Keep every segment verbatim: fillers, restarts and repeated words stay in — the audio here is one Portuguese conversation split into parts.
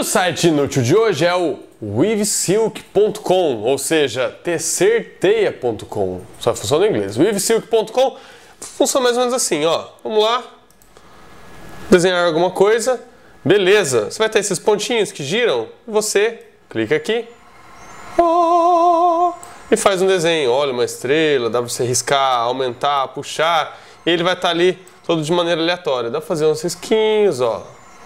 site inútil de hoje é o weavesilk ponto com, ou seja, tecerteia ponto com. Só funciona em inglês. weavesilk ponto com funciona mais ou menos assim, ó. Vamos lá. Desenhar alguma coisa. Beleza. Você vai ter esses pontinhos que giram. Você clica aqui. Oh, e faz um desenho. Olha, uma estrela. Dá pra você riscar, aumentar, puxar. E ele vai estar ali todo de maneira aleatória. Dá pra fazer uns risquinhos, ó.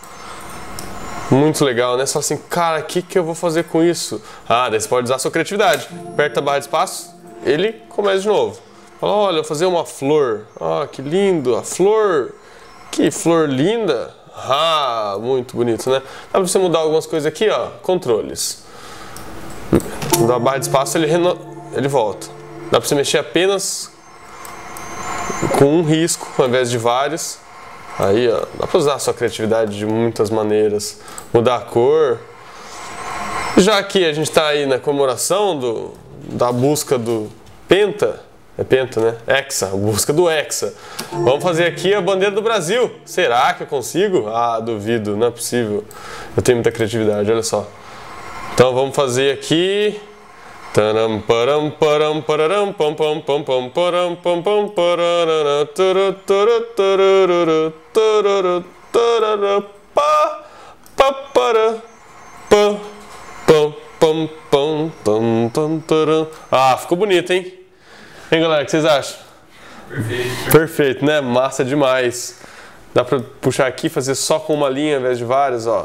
Muito legal, né? Você fala assim, cara, o que, que eu vou fazer com isso? Ah, daí você pode usar a sua criatividade. Aperta a barra de espaço, ele começa de novo. Fala, olha, eu vou fazer uma flor. Ah, que lindo, a flor. Que flor linda. Ah, muito bonito, né? Dá pra você mudar algumas coisas aqui, ó. Controles. Dá a barra de espaço, ele, reno... ele volta. Dá pra você mexer apenas com um risco, ao invés de vários. Aí, ó, dá pra usar a sua criatividade de muitas maneiras. Mudar a cor. Já que a gente tá aí na comemoração do, da busca do Penta, é Penta, né? Hexa, a busca do Hexa. Vamos fazer aqui a bandeira do Brasil. Será que eu consigo? Ah, duvido, não é possível. Eu tenho muita criatividade, olha só. Então vamos fazer aqui... Taram param param pararam pam pam pam pam param pam pam pararara turu turu tururu tururu tururu pa pa para pam pam pam pam pam pam taram. Ah, ficou bonito, hein? Hein, galera, o que vocês acham? Perfeito. Perfeito, né? Massa demais. Dá pra puxar aqui e fazer só com uma linha ao invés de várias, ó.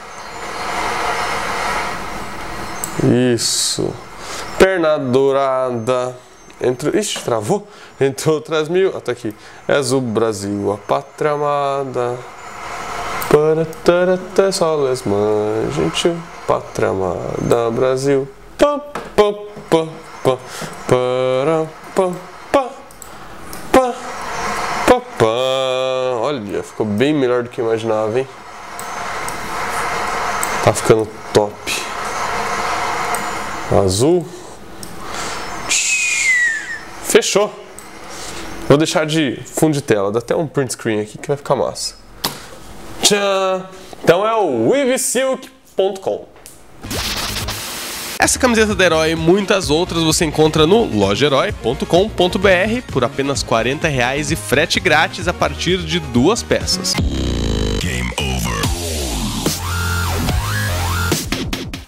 Isso. Perna dourada, entre... Ixi, travou? Entre outras mil... Ah, tá aqui. És o Brasil, a pátria amada. Para, tarata, soles, mãe, gentil. Pátria amada, Brasil. Pá, pá, pá, pá. Para, pá, pá. Pá, pá, pá. Olha, ficou bem melhor do que eu imaginava, hein? Tá ficando top. Azul. Fechou. Vou deixar de fundo de tela, dá até um print screen aqui que vai ficar massa. Tchan! Então é o weavesilk ponto com. Essa camiseta da Herói e muitas outras você encontra no loja herói ponto com ponto br por apenas quarenta reais e frete grátis a partir de duas peças.